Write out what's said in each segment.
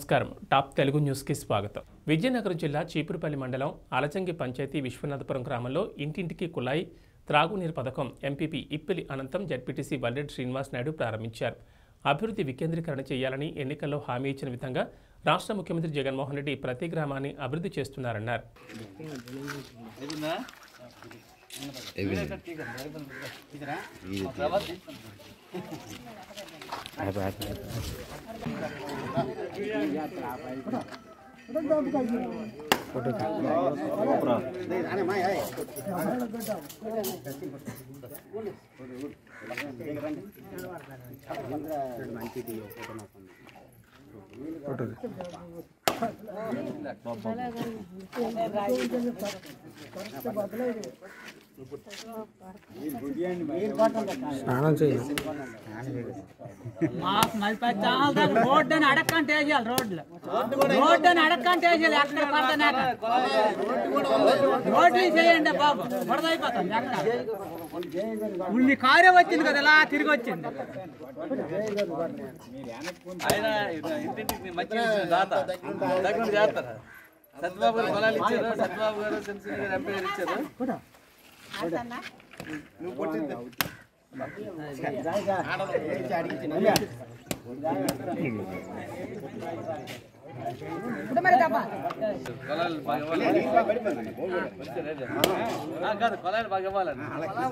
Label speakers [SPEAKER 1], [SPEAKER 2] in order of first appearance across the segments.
[SPEAKER 1] నమస్కారం top Telugu news కి స్వాగతం। విజయనగరం జిల్లా చీపురుపల్లి మండలం అలచంగి పంచాయతీ విశ్వనాథపురం గ్రామంలో ఇంటింటికి కుళాయి త్రాగునీరు పథకం ఎంపీపీ ఇప్పిలి అనంతం జడ్పీటీసీ వల్లెడ్ శ్రీనివాస్ నాయుడు ప్రారంభించారు। అభివృద్ధి వికేంద్రీకరణ చేయాలని ఎన్నికల్లో హామీ ఇచ్చిన విధంగా రాష్ట్ర ముఖ్యమంత్రి జగన్మోహన్ రెడ్డి ప్రతి గ్రామాన్ని అభివృద్ధి చేస్తున్నారన్నారు।
[SPEAKER 2] రోడ్డుని అడక్కంటే రోడ్లు చేయండి బాబు బురదైపోతుంది ఉల్లి కారే వచ్చింది కదా ఇలా తిరిగి వచ్చింది
[SPEAKER 3] సత్యబాబు గారు పొలాలు ఇచ్చారు, సత్యబాబు గారు చంద్రశేఖర్ గారు ఎంపీ గారు ఇచ్చారు। కొలాలు బాగా ఇవ్వాలని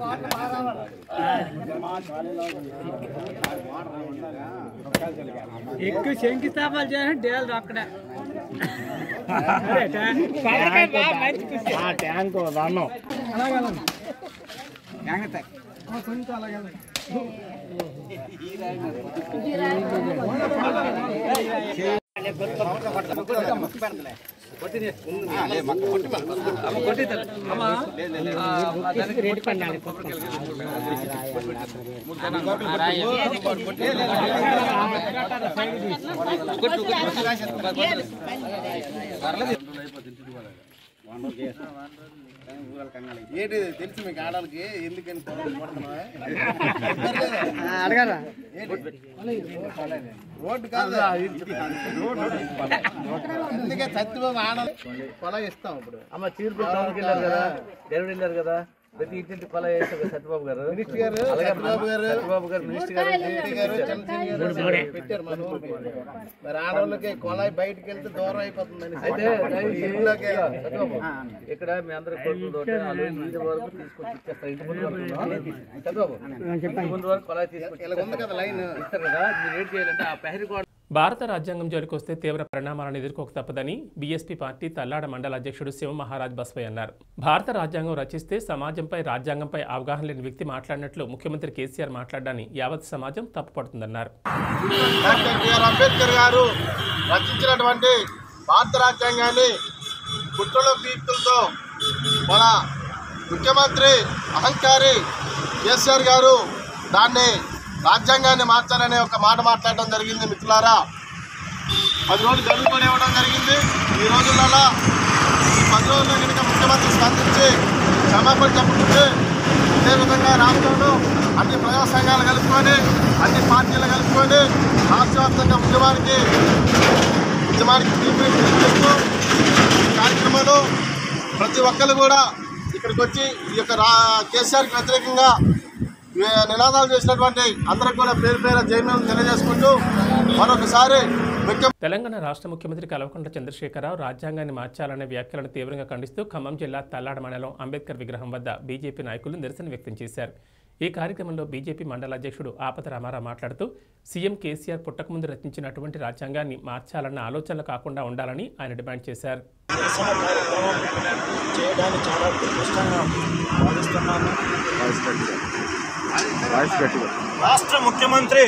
[SPEAKER 2] ఎక్కువ శంకుస్థాపన చేయాలి డేలు అక్కడ
[SPEAKER 3] ఏంటి తెలుసు మీకు ఆడాలకి ఎందుకని
[SPEAKER 2] అడగరా
[SPEAKER 3] రోడ్డు కాదు అందుకే సత్యబాబు ఆడాలి పొలం ఇస్తాం ఇప్పుడు అమ్మ చీరుపల్లి టౌన్కి వెళ్ళారు కదా డెలివరీ వెళ్ళారు కదా ప్రతి ఇంటింటి పొలం వేస్తారు సత్యబాబు గారు మినిస్టర్ గారు సత్యబాబు గారు మినిస్టర్ గారు చంద్రశేఖర్ పెట్టారు మన మరి ఆడవాళ్ళకి కొలాయి బయటకు వెళ్తే దూరం అయిపోతుందని అయితే ఇక్కడ మీ అందరూ కోరుకుంటే వరకు తీసుకొచ్చి ఇచ్చేస్తారు ఇంటి ముందు వరకు సత్యబాబు ఇంటి ముందు వరకు కొలాయి తీసుకొచ్చి ఇలా ఉంది కదా లైన్ ఇస్తారు కదా మీరు ఏం చేయాలంటే ఆ పెహరి
[SPEAKER 1] భారత రాజ్యాంగం జోలికొస్తే తీవ్ర పరిణామాలను ఎదుర్కోక తప్పదని బీఎస్పీ పార్టీ తల్లాడ మండల అధ్యక్షుడు శివ మహారాజ్ బస్వయ్య అన్నారు। భారత రాజ్యాంగం రచిస్తే సమాజంపై రాజ్యాంగంపై అవగాహన లేని వ్యక్తి మాట్లాడినట్లు ముఖ్యమంత్రి కేసీఆర్ మాట్లాడాన్ని యావత్ సమాజం తప్పుపడుతుందన్నారు।
[SPEAKER 3] అంబేద్కర్ గారు రచించినటువంటి భారత రాజ్యాంగాన్ని కుట్రలో కీర్తులతో మన ముఖ్యమంత్రి అహంకారి కేసీఆర్ గారు దాన్ని రాజ్యాంగాన్ని మార్చాలనే ఒక మాట మాట్లాడడం జరిగింది। మిత్రులారా 10 రోజులు గడువుకొని ఇవ్వడం జరిగింది। ఈ రోజులలో 10 రోజుల్లో కనుక ముఖ్యమంత్రి స్పందించి క్షమాపణ చెప్పుకుంటే అదేవిధంగా రాష్ట్రంలో అన్ని ప్రజా సంఘాలు కలుపుకొని అన్ని పార్టీలు కలుపుకొని రాష్ట్ర వ్యాప్తంగా ఉద్యమానికి పిలుపునిస్తూ ఈ కార్యక్రమంలో ప్రతి ఒక్కరు కూడా ఇక్కడికి వచ్చి ఈ యొక్క కేసీఆర్కి వ్యతిరేకంగా నినాదాలు చేసినటువంటి అందరికి కూడా పేరు పేరు జైలు తెలియజేసుకుంటూ మరొకసారి
[SPEAKER 1] తెలంగాణ రాష్ట్ర ముఖ్యమంత్రి కల్వకుంట్ల చంద్రశేఖరరావు రాజ్యాంగాన్ని మార్చాలనే వ్యాఖ్యలను తీవ్రంగా ఖండిస్తూ ఖమ్మం జిల్లా తల్లాడ మండలం అంబేద్కర్ విగ్రహం వద్ద బీజేపీ నాయకులు నిరసన వ్యక్తం చేశారు। ఈ కార్యక్రమంలో బీజేపీ మండల అధ్యక్షుడు ఆపత రామారావు మాట్లాడుతూ సీఎం కేసీఆర్ పుట్టకముందు రచించినటువంటి రాజ్యాంగాన్ని మార్చాలన్న ఆలోచనలు కాకుండా ఉండాలని ఆయన డిమాండ్ చేశారు।
[SPEAKER 4] రాష్ట్ర ముఖ్యమంత్రి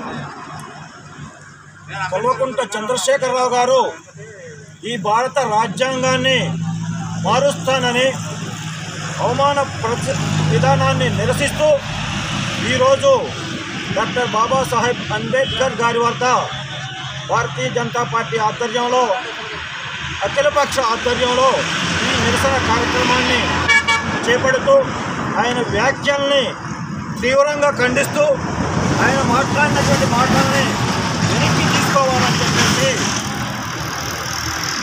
[SPEAKER 4] కల్వకుంట్ల చంద్రశేఖరరావు గారు ఈ భారత రాజ్యాంగాన్ని మారుస్తానని అవమాన విధానాన్ని నిరసిస్తూ ఈరోజు డాక్టర్ బాబాసాహెబ్ అంబేద్కర్ గారి వద్ద భారతీయ జనతా పార్టీ ఆధ్వర్యంలో అఖిలపక్ష ఆధ్వర్యంలో ఈ నిరసన కార్యక్రమాన్ని చేపడుతూ ఆయన వ్యాఖ్యల్ని తీవ్రంగా ఖండిస్తూ ఆయన మాట్లాడినటువంటి మాటల్ని వెనక్కి తీసుకోవాలని చెప్పేసి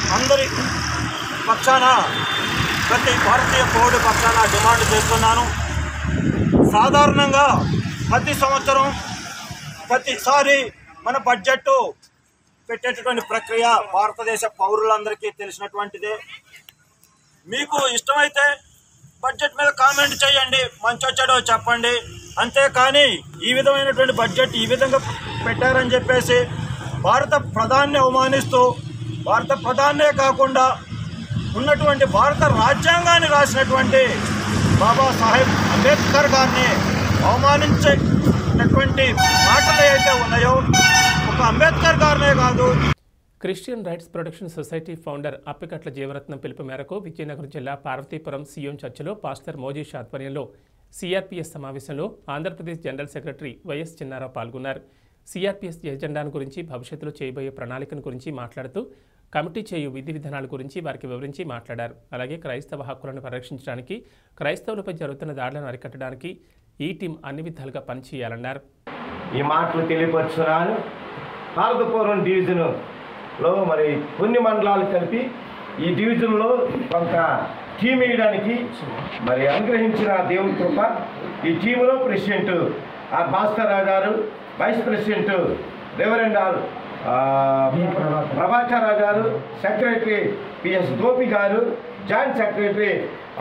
[SPEAKER 4] అందరి పక్షాన, ప్రతి భారతీయ పౌరుడి పక్షాన డిమాండ్ చేస్తున్నాను. సాధారణంగా ప్రతి సంవత్సరం ప్రతిసారి మన బడ్జెట్ పెట్టేటటువంటి ప్రక్రియ భారతదేశ పౌరులందరికీ తెలిసినటువంటిదే. మీకు ఇష్టమైతే బడ్జెట్ మీద కామెంట్ చేయండి, మంచో చెడో చెప్పండి. అంతేకాని ఈ విధమైనటువంటి బడ్జెట్ ఈ విధంగా పెట్టారని చెప్పేసి భారత ప్రధాని అవమానిస్తూ, భారత ప్రధానే కాకుండా ఉన్నటువంటి భారత రాజ్యాంగాన్ని రాసినటువంటి బాబాసాహెబ్ అంబేద్కర్ గారిని అవమానించేటటువంటి మాటలు ఏవైతే ఉన్నాయో ఒక అంబేద్కర్ గారినే కాదు.
[SPEAKER 1] Christian rights protection society founder Appikatla Jeevaratnam పిలుపు మేరకు విజయనగరం జిల్లా పార్వతీపురం సియోన్ చర్చిలో పాస్టర్ మోజీష్ ఆధ్వర్యంలో సిఆర్పీఎస్ సమావేశంలో Andhra Pradesh general secretary YS Chinnarao పాల్గొన్నారు. సిఆర్పీఎస్ ఎజెండాను గురించి, భవిష్యత్తులో చేయబోయే ప్రణాళికను గురించి మాట్లాడుతూ కమిటీ చేయు విధి విధానాల గురించి వారికి వివరించి మాట్లాడారు. అలాగే క్రైస్తవ హక్కులను పరిరక్షించడానికి, క్రైస్తవులపై జరుగుతున్న దాడులను అరికట్టడానికి ఈ టీం అన్ని విధాలుగా పనిచేయాలన్నారు.
[SPEAKER 5] ఈ మాటలు తెలియపరుచున్నాను. పార్వతీపురం డివిజన్లో మరి కొన్ని మండలాలు కలిపి ఈ డివిజన్లో కొంత టీం వేయడానికి మరి అనుగ్రహించిన దేవుని కృప. ఈ టీంలో ప్రెసిడెంట్ భాస్కర్ రావు గారు, vice president reverend Prabhakar Rao గారు, సెక్రటరీ పిఎస్ గోపి గారు, joint secretary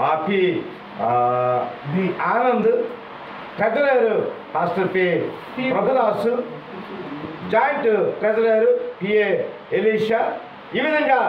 [SPEAKER 5] P Anand, treasurer pastor P Prabhudasu, joint treasurer PA Elisha. ఈ విధంగా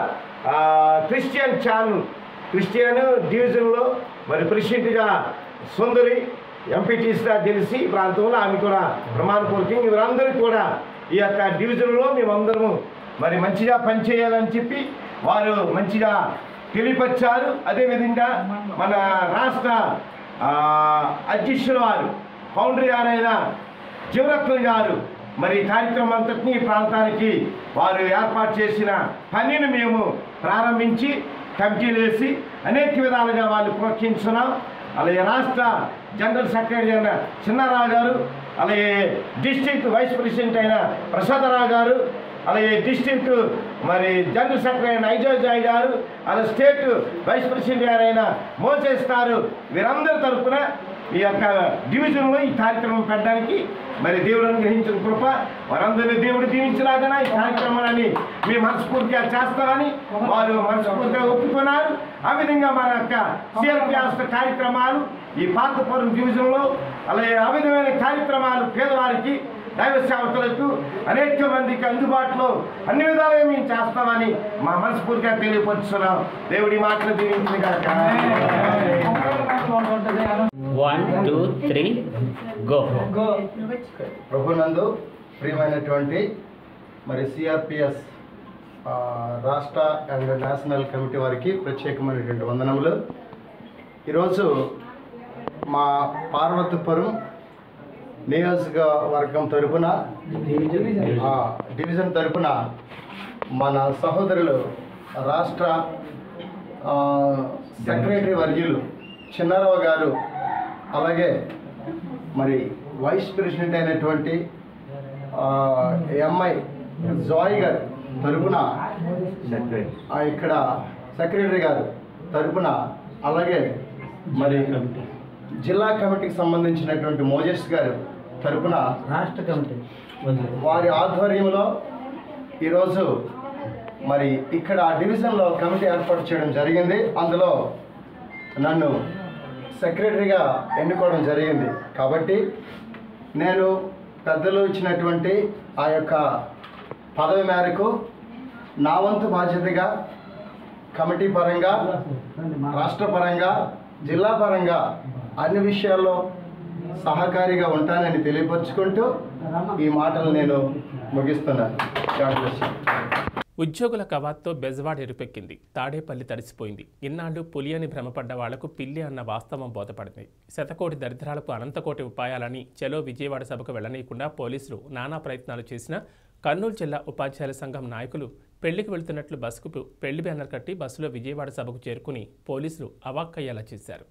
[SPEAKER 5] క్రిస్టియన్ డివిజన్లో మరి ప్రెసిడెంట్గా సుందరి, ఎంపీటీసీగా తెలిసి ప్రాంతంలో ఆమె కూడా ప్రమాణపూర్వకంగా వీరందరూ కూడా ఈ యొక్క డివిజన్లో మేమందరము మరి మంచిగా పనిచేయాలని చెప్పి వారు మంచిగా తెలియపరిచారు. అదేవిధంగా మన రాష్ట్ర అధ్యక్షుల వారు, ఫౌండర్ గారైన జీవరత్నం గారు మరి కార్యక్రమం అంతటినీ ఈ ప్రాంతానికి వారు ఏర్పాటు చేసిన పనిని మేము ప్రారంభించి కమిటీలు వేసి అనేక విధాలుగా వాళ్ళు ప్రోత్సహించున్నాం. అలాగే రాష్ట్ర జనరల్ సెక్రటరీ అయిన చిన్నారావు గారు, అలాగే డిస్ట్రిక్ట్ వైస్ ప్రెసిడెంట్ అయిన ప్రసాదరావు గారు, అలాగే డిస్ట్రిక్ట్ మరి జనరల్ సెక్రటరీ అయిన ఐజాయ్ గారు, అలాగే స్టేట్ వైస్ ప్రెసిడెంట్ గారైన మోసెస్ గారు, వీరందరి తరఫున ఈ యొక్క డివిజన్లో ఈ కార్యక్రమం పెట్టడానికి మరి దేవుడు అనుగ్రహించిన కృప. వారందరినీ దేవుడు దీవించలాగా ఈ కార్యక్రమాన్ని మేము మనస్ఫూర్తిగా చేస్తామని వారు మనస్ఫూర్తిగా ఒప్పుకున్నారు. ఆ విధంగా మన యొక్క సిఆర్పీఎస్ కార్యక్రమాలు ఈ పార్వతీపురం డివిజన్లో, అలాగే ఆ విధమైన కార్యక్రమాలు పేదవారికి, దైవ సేవకులకు, అనేక మందికి అందుబాటులో అన్ని విధాలుగా మేము చేస్తామని మా మనస్ఫూర్తిగా తెలియపరుస్తున్నాం. దేవుడి మాటలు దీవించిన కాక.
[SPEAKER 6] 1 2 3 గో.
[SPEAKER 7] ప్రభునందు ప్రియమైనటువంటి మరి సిఆర్పిఎస్ రాష్ట్ర అండ్ నేషనల్ కమిటీ వారికి ప్రత్యేకమైనటువంటి వందనములు. ఈరోజు మా పార్వతీపురం నియోజకవర్గం తరపున, డివిజన్ తరపున మన సహోదరులు రాష్ట్ర సెక్రటరీ వర్యులు చిన్నారావు గారు, అలాగే మరి వైస్ ప్రెసిడెంట్ అయినటువంటి ఎంఐ జాయ్ గారు తరపున, ఇక్కడ సెక్రటరీ గారు తరపున, అలాగే మరి జిల్లా కమిటీకి సంబంధించినటువంటి మోజెస్ గారు తరపున
[SPEAKER 6] రాష్ట్ర కమిటీ
[SPEAKER 7] వారి ఆధ్వర్యంలో ఈరోజు మరి ఇక్కడ డివిజన్లో కమిటీ ఏర్పాటు చేయడం జరిగింది. అందులో నన్ను సెక్రటరీగా ఎన్నుకోవడం జరిగింది. కాబట్టి నేను పెద్దలు ఇచ్చినటువంటి ఆ యొక్క పదవి మేరకు నా వంతు బాధ్యతగా కమిటీ పరంగా, రాష్ట్ర పరంగా, జిల్లా పరంగా అన్ని విషయాల్లో సహకారిగా ఉంటానని తెలియపరుచుకుంటూ ఈ మాటలు నేను ముగిస్తున్నాను.
[SPEAKER 1] ఉద్యోగుల కవాత్తో బెజవాడ ఎరుపెక్కింది. తాడేపల్లి తడిసిపోయింది. ఇన్నాళ్లు పులి అని భ్రమపడ్డ వాళ్లకు పిల్లి అన్న వాస్తవం బోధపడింది. శతకోటి దరిద్రాలకు అనంతకోటి ఉపాయాలని చలో విజయవాడ సభకు వెళ్లనీయకుండా పోలీసులు నానా ప్రయత్నాలు చేసినా కర్నూలు జిల్లా ఉపాధ్యాయుల సంఘం నాయకులు పెళ్లికి వెళ్తున్నట్లు బస్సుకు పెళ్లి బ్యానర్ కట్టి బస్సులో విజయవాడ సభకు చేరుకుని పోలీసులు అవాక్కయ్యేలా చేశారు.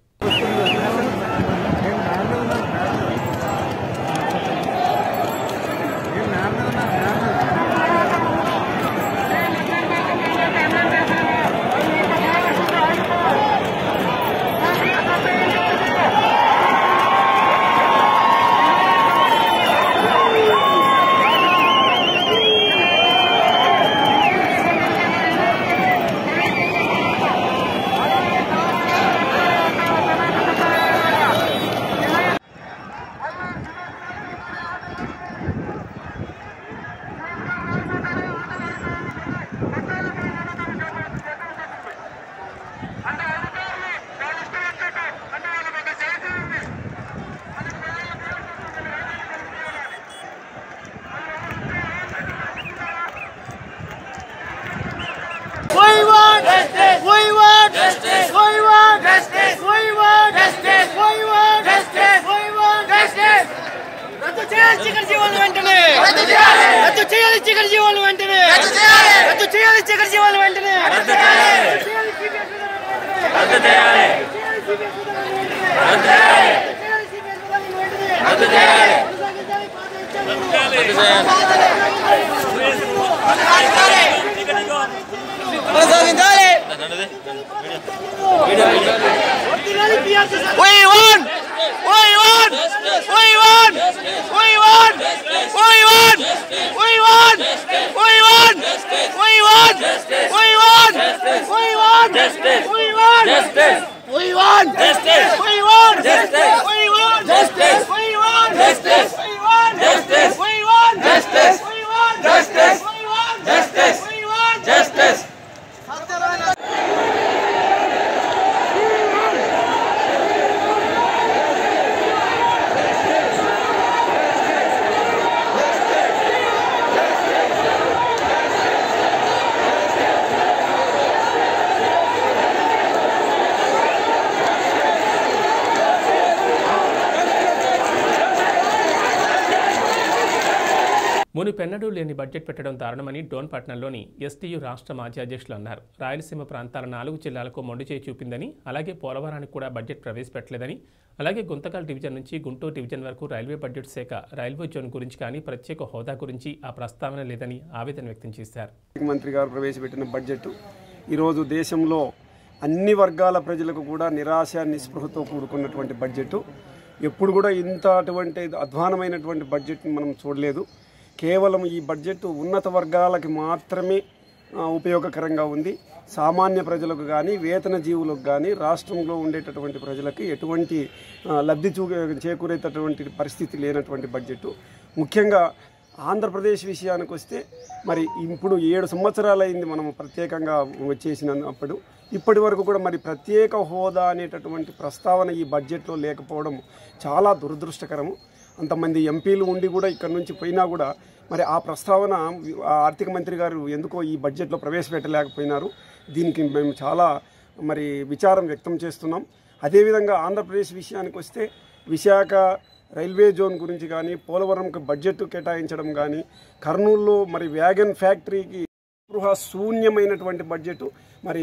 [SPEAKER 1] మునుపెన్నడూ లేని బడ్జెట్ పెట్టడం దారుణమని డోన్పట్నంలోని ఎస్టీయూ రాష్ట్ర మాజీ అధ్యక్షులు అన్నారు. రాయలసీమ ప్రాంతాల 4 జిల్లాలకు మొండిచేయి చూపిందని, అలాగే పోలవరానికి కూడా బడ్జెట్ ప్రవేశపెట్టలేదని, అలాగే గుంతకల్ డివిజన్ నుంచి గుంటూరు డివిజన్ వరకు రైల్వే బడ్జెట్ శాఖ రైల్వే జోన్ గురించి కానీ ప్రత్యేక హోదా గురించి ఆ ప్రస్తావన లేదని ఆవేదన వ్యక్తం చేశారు.
[SPEAKER 8] మంత్రి గారు ప్రవేశపెట్టిన బడ్జెట్ ఈరోజు దేశంలో అన్ని వర్గాల ప్రజలకు కూడా నిరాశ నిస్పృహతో కూడుకున్నటువంటి బడ్జెట్. ఎప్పుడు కూడా అటువంటి అధ్వానమైనటువంటి బడ్జెట్ని మనం చూడలేదు. కేవలం ఈ బడ్జెట్ ఉన్నత వర్గాలకి మాత్రమే ఉపయోగకరంగా ఉంది. సామాన్య ప్రజలకు కానీ వేతన జీవులకు కానీ రాష్ట్రంలో ఉండేటటువంటి ప్రజలకి ఎటువంటి లబ్ధి చేకూరేటటువంటి పరిస్థితి లేనటువంటి బడ్జెట్. ముఖ్యంగా ఆంధ్రప్రదేశ్ విషయానికి వస్తే మరి ఇప్పుడు 7 సంవత్సరాలైంది మనం ప్రత్యేకంగా వచ్చేసినప్పుడు ఇప్పటి వరకు కూడా మరి ప్రత్యేక హోదా అనేటటువంటి ప్రస్తావన ఈ బడ్జెట్లో లేకపోవడం చాలా దురదృష్టకరము. అంతమంది ఎంపీలు ఉండి కూడా ఇక్కడ నుంచి పోయినా కూడా మరి ఆ ప్రస్తావన ఆర్థిక మంత్రి గారు ఎందుకో ఈ బడ్జెట్లో ప్రవేశపెట్టలేకపోయినారు. దీనికి మేము చాలా మరి విచారం వ్యక్తం చేస్తున్నాం. అదేవిధంగా ఆంధ్రప్రదేశ్ విషయానికి వస్తే విశాఖ రైల్వే జోన్ గురించి కానీ, పోలవరంకి బడ్జెట్ కేటాయించడం కానీ, కర్నూలులో మరి వ్యాగన్ ఫ్యాక్టరీకి శూన్యమైనటువంటి బడ్జెట్. మరి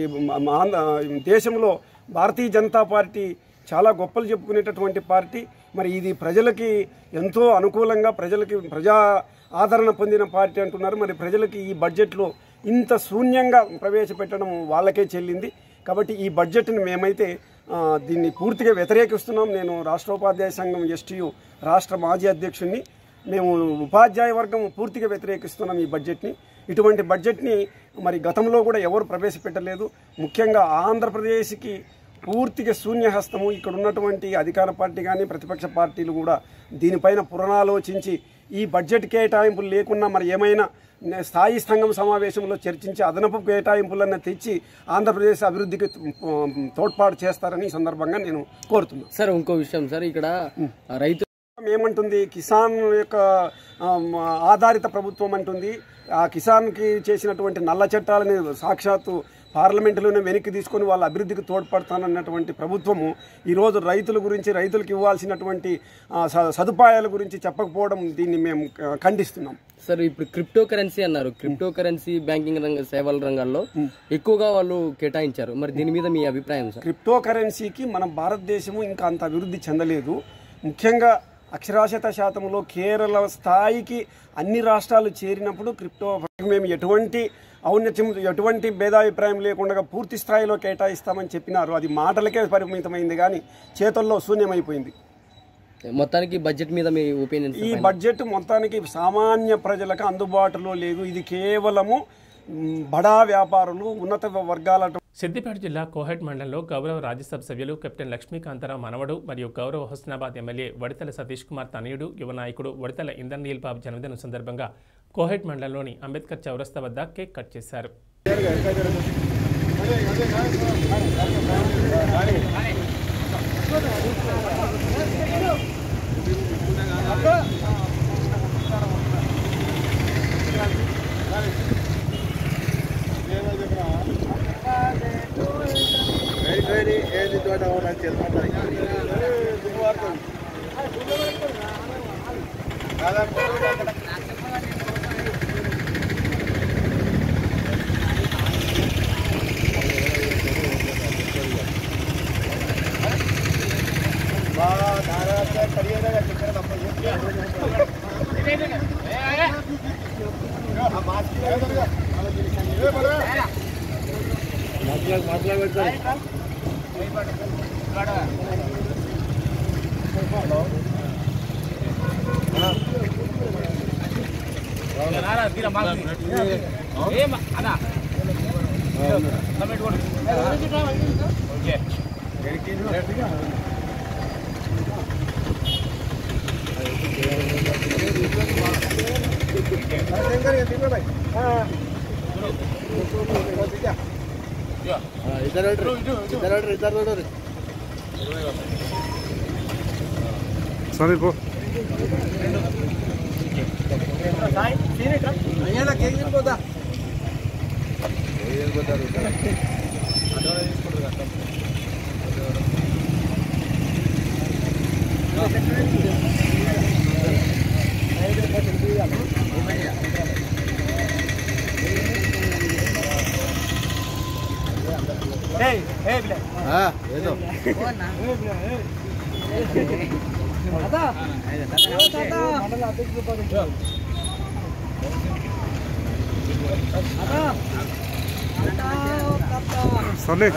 [SPEAKER 8] దేశంలో భారతీయ జనతా పార్టీ చాలా గొప్పలు చెప్పుకునేటటువంటి పార్టీ. మరి ఇది ప్రజలకి ఎంతో అనుకూలంగా ప్రజా ఆదరణ పొందిన పార్టీ అంటున్నారు. మరి ప్రజలకి ఈ బడ్జెట్లో ఇంత శూన్యంగా ప్రవేశపెట్టడం వాళ్ళకే చెల్లింది. కాబట్టి ఈ బడ్జెట్ని మేమైతే దీన్ని పూర్తిగా వ్యతిరేకిస్తున్నాం. నేను రాష్ట్రోపాధ్యాయ సంఘం ఎస్టీయూ రాష్ట్ర మాజీ అధ్యక్షుడిని. మేము ఉపాధ్యాయ వర్గం పూర్తిగా వ్యతిరేకిస్తున్నాం ఈ బడ్జెట్ని. ఇటువంటి బడ్జెట్ని మరి గతంలో కూడా ఎవరు ప్రవేశపెట్టలేదు. ముఖ్యంగా ఆంధ్రప్రదేశ్కి పూర్తిగా శూన్యహస్తము. ఇక్కడ ఉన్నటువంటి అధికార పార్టీ కానీ ప్రతిపక్ష పార్టీలు కూడా దీనిపైన పునరాలోచించి ఈ బడ్జెట్ కేటాయింపులు లేకున్నా మరి ఏమైనా స్థాయి సంఘం సమావేశంలో చర్చించి అదనపు కేటాయింపులన్నీ తెచ్చి ఆంధ్రప్రదేశ్ అభివృద్ధికి తోడ్పాటు చేస్తారని ఈ సందర్భంగా నేను కోరుతున్నాను.
[SPEAKER 9] సార్ ఇంకో విషయం సార్, ఇక్కడ రైతు
[SPEAKER 8] ఏమంటుంది, కిసాన్ యొక్క ఆధారిత ప్రభుత్వం అంటుంది. ఆ కిసాన్కి చేసినటువంటి నల్ల చట్టాలని సాక్షాత్తు పార్లమెంటులోనే వెనక్కి తీసుకొని వాళ్ళ అభివృద్ధికి తోడ్పడతానన్నటువంటి ప్రభుత్వము ఈరోజు రైతుల గురించి, రైతులకు ఇవ్వాల్సినటువంటి సదుపాయాల గురించి చెప్పకపోవడం దీన్ని మేము ఖండిస్తున్నాం.
[SPEAKER 9] సార్ ఇప్పుడు క్రిప్టో కరెన్సీ అన్నారు. క్రిప్టో కరెన్సీ బ్యాంకింగ్ సేవల రంగాల్లో ఎక్కువగా వాళ్ళు కేటాయించారు. మరి దీని మీద మీ అభిప్రాయం సార్?
[SPEAKER 8] క్రిప్టో కరెన్సీకి మన భారతదేశము ఇంకా అంత అభివృద్ధి చెందలేదు. ముఖ్యంగా అక్షరాస్యత శాతంలో కేరళ స్థాయికి అన్ని రాష్ట్రాలు చేరినప్పుడు క్రిప్టో మేము ఎటువంటి ఔన్నత్యం, ఎటువంటి భేదాభిప్రాయం లేకుండా పూర్తి స్థాయిలో కేటాయిస్తామని చెప్పినారు. అది మాటలకే పరిమితమైంది కానీ చేతుల్లో శూన్యమైపోయింది.
[SPEAKER 9] మొత్తానికి బడ్జెట్ మీద మీ ఒపీనియన్?
[SPEAKER 8] ఈ బడ్జెట్ మొత్తానికి సామాన్య ప్రజలకు అందుబాటులో లేదు. ఇది కేవలము బడా వ్యాపారులు, ఉన్నత వర్గాల.
[SPEAKER 1] సిద్దిపేట జిల్లా కోహెట్ మండలంలో గౌరవ రాజ్యసభ సభ్యులు కెప్టెన్ లక్ష్మీకాంతరావు మనవడు మరియు గౌరవ హుస్నాబాద్ ఎమ్మెల్యే వడితల సతీష్ కుమార్ తనయుడు యువ నాయకుడు వడితల ఇంద్రనీల్ బాబు జన్మదినం సందర్భంగా కోహెట్ మండలంలోని అంబేద్కర్ చౌరస్తా వద్ద కేక్ కట్ చేశారు.
[SPEAKER 8] सर को सर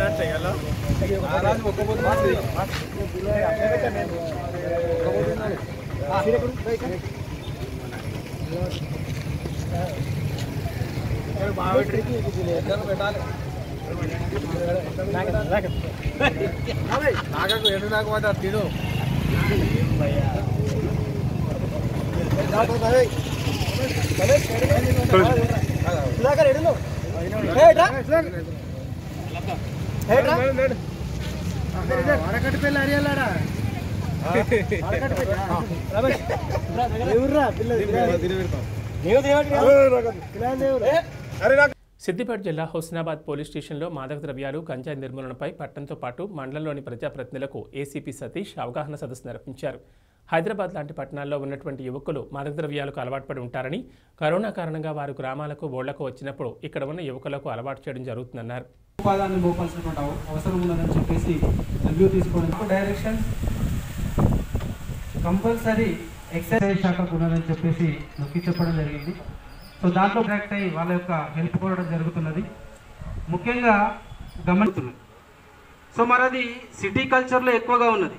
[SPEAKER 1] సిద్దిపేట జిల్లా హుస్నాబాద్ పోలీస్ స్టేషన్లో మాదక ద్రవ్యాలు గంజాయి నిర్మూలనపై పట్టణంతో పాటు మండలంలోని ప్రజాప్రతినిధులకు ఏసీపీ సతీష్ అవగాహన సదస్సు నిర్వహించారు. హైదరాబాద్ లాంటి పట్టణాల్లో ఉన్నటువంటి యువకులు మాదక ద్రవ్యాలకు అలవాటు పడి ఉంటారని, కరోనా కారణంగా వారు గ్రామాలకు ఓళ్లకు వచ్చినప్పుడు ఇక్కడ ఉన్న యువకులకు అలవాటు చేయడం జరుగుతుందన్నారు.
[SPEAKER 10] ఉపాధాన్ని మోపాల్సినటువంటి అవసరం ఉన్నదని చెప్పేసి రివ్యూ తీసుకోవడం డైరెక్షన్ కంపల్సరీ ఎక్సైజ్ శాఖకు ఉన్నదని చెప్పేసి నొక్కి చెప్పడం జరిగింది. సో దాంట్లో కరెక్ట్ అయ్యి వాళ్ళ యొక్క హెల్ప్ కోరడం జరుగుతున్నది, ముఖ్యంగా గమనిస్తున్నది. సో మరి అది సిటీ కల్చర్లో ఎక్కువగా ఉన్నది.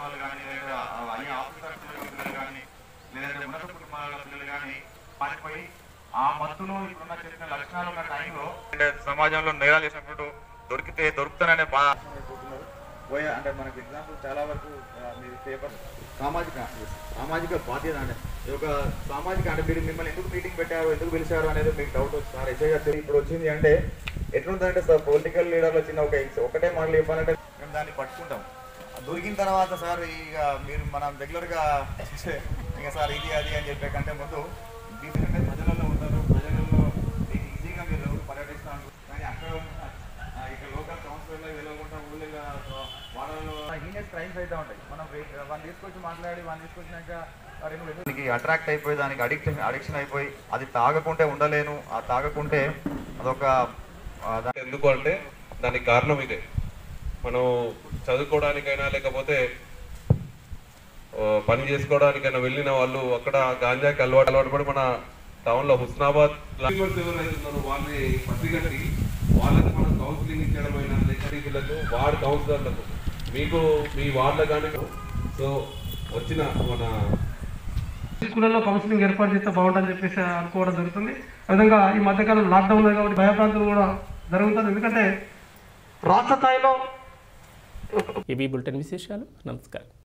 [SPEAKER 4] ఆ మత్తులో ఇప్పుడున్న చేసిన లక్షణాలు ఉన్న టైంలో సమాజంలో నేరాలు చేసినప్పుడు దొరుకుతాననే పోయే అంటే మనకు ఎగ్జాంపుల్ చాలా వరకు మీరు పేపర్ సామాజిక బాధ్యత అంటే ఒక సామాజిక అంటే మీరు మిమ్మల్ని ఎందుకు మీటింగ్ పెట్టారు, ఎందుకు పిలిచారు అనేది మీకు డౌట్ వచ్చి సార్ ఎస్ఐ గారు ఇప్పుడు వచ్చింది అంటే ఎట్లుందంటే సార్ పొలిటికల్ లీడర్లు వచ్చిన ఒకటే మాటలు చెప్పాలంటే మేము దాన్ని పట్టుకుంటాం. దొరికిన తర్వాత సార్ ఇక మీరు మనం రెగ్యులర్గా ఇక సార్ ఇది అది అని చెప్పే కంటే ముందు ప్రజలలో ఉంటారు, ప్రజలలో ఈజీగా మీరు పర్యటిస్తాను. కానీ అక్కడ ఇక్కడ లోకల్ కౌన్సిలర్లో వెళ్ళకుండా ఊళ్ళో వాళ్ళలో హీనియస్ క్రైమ్స్ అయితే ఉంటాయి. మనం వాళ్ళని తీసుకొచ్చి మాట్లాడి వాళ్ళని తీసుకొచ్చినాక దానికి అట్రాక్ట్ అయిపోయి దానికి అడిక్షన్ అయిపోయి అది తాగకుంటే ఉండలేను, ఆ తాగకుంటే అదొక
[SPEAKER 11] ఎందుకు అంటే దానికి కారణం ఇదే. మనం చదువుకోవడానికైనా లేకపోతే పని చేసుకోవడానికైనా వెళ్ళిన వాళ్ళు అక్కడ గాంజాకి అలవాటు పడి మన టౌన్లో హుస్నాబాద్ ఎవరైతున్నారో వాళ్ళని పసిగట్టి వాళ్ళకి మనం కౌన్సిలింగ్ ఇచ్చడమైనా లేకపోతే వీళ్ళకు వార్డ్ కౌన్సిలర్లకు మీకు మీ వార్డులో కానీ సో వచ్చిన మన
[SPEAKER 10] స్కూళ్ళలో కౌన్సిలింగ్ ఏర్పాటు చేస్తే బాగుంటుందని చెప్పేసి అనుకోవడం జరుగుతుంది. విధంగా ఈ మధ్యకాలం లాక్డౌన్ ఉంది కాబట్టి భయప్రాంతం కూడా జరుగుతుంది. ఎందుకంటే రాష్ట్ర స్థాయిలో
[SPEAKER 1] ఇవి బులెటిన్ విశేషాలు. నమస్కారం.